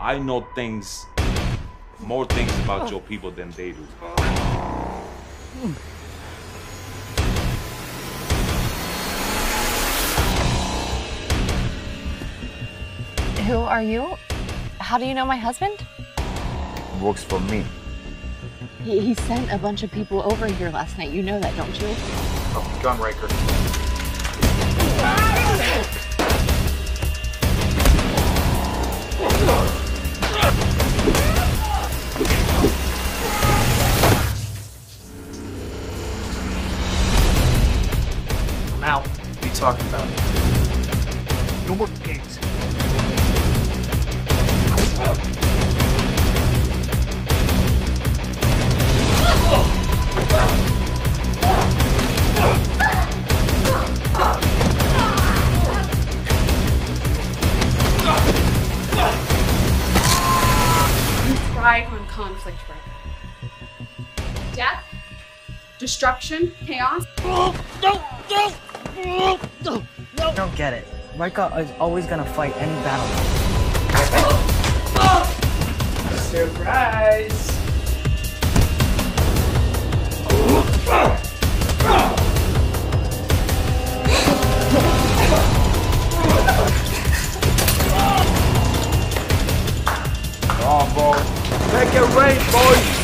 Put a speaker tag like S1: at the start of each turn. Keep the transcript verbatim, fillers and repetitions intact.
S1: I know things, more things about your people than they do.
S2: Who are you? How do you know my husband?
S3: Works for me.
S2: He, he sent a bunch of people over here last night. You know that, don't you?
S3: Oh, John Riker.
S4: I'm out. What are you talking about? No more games.
S5: Thrive on conflict, Riker. Death, destruction, chaos.
S6: I don't get it. Riker is always gonna fight any battle.
S4: Surprise!
S3: Come on, bro. Make it rain, boys!